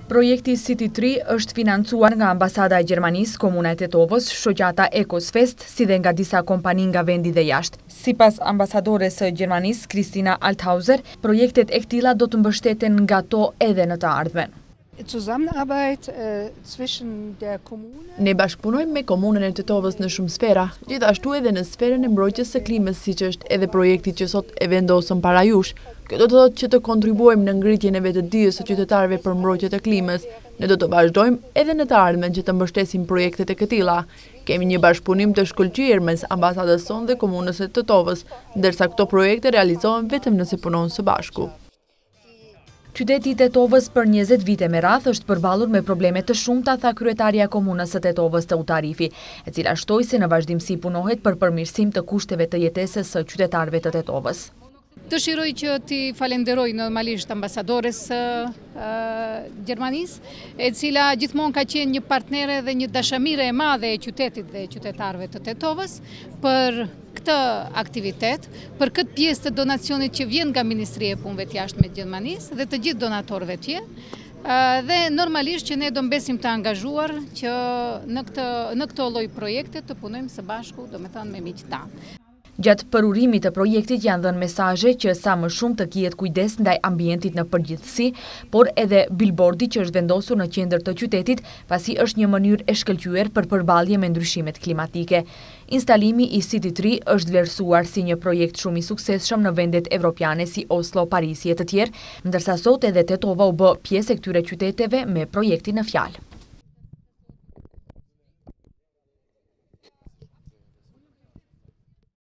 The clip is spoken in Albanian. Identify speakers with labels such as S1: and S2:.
S1: Projekti City 3 është financuar nga Ambasada e Gjermanisë, Komuna e Tetovës, shoqata Ecosfest, si dhe nga disa kompani nga vendi dhe jashtë. Sipas ambasadores së Gjermanisë, Kristina Althauser, projektet e këtilla do të mbështeten nga to edhe në të ardhmen.
S2: Ne bashkëpunojmë me komunën e Tetovës në shumë sfera, gjithashtu edhe në sferën e mbrojtjes së klimës, siç është edhe projekti që sot e vendosëm para jush. Kjo do të thotë që të kontribuojmë në ngritjen e vetëdijes së qytetarëve për mbrojtjen e klimës. Ne do të vazhdojmë edhe në të ardhmen që të mbështesim projektet e këtilla. Kemi një bashkëpunim të shkëlqyer mes ambasadës sonë dhe komunës së Tetovës, ndërsa këto projekte realizohen vetëm nëse punojnë së bashku.
S1: Qyteti i Tetovës për 20 vite me radhë është përballur me probleme të shumta, tha kryetaria e komunës së Tetovës të Utarifi, e cila shtoi se në vazhdimsi punohet për përmirësim të kushteve të jetesës së qytetarëve të Tetovës.
S3: Dëshiroj që ti falenderoj normalisht ambasadores Gjermanisë, e cila gjithmonë ka qenë një partnere dhe një dashamire e madhe e qytetit dhe qytetarëve të Tetovës për këtë aktivitet, për këtë pjesë të donacionit që vjen nga Ministria e Punëve të Jashtme të Gjermanisë dhe të gjithë donatorëve tjerë. Dhe normalisht që ne do mbesim të angazhuar që në këto lloj projekte të punojmë së bashku, domethënë me miqtë tanë.
S1: Gjatë përurimit të projektit janë dhënë mesazhe që sa më shumë të kihet kujdes ndaj ambientit në përgjithësi, por edhe bilbordi që është vendosur në qendër të qytetit, pasi është një mënyrë e shkëlqyer për përballje me ndryshimet klimatike. Instalimi i City 3 është vlerësuar si një projekt shumë i suksesshëm në vendet evropiane si Oslo, Parisi e të tjerë, ndërsa sot edhe Tetova u bë pjesë e këtyre qyteteve me projektin në fjalë.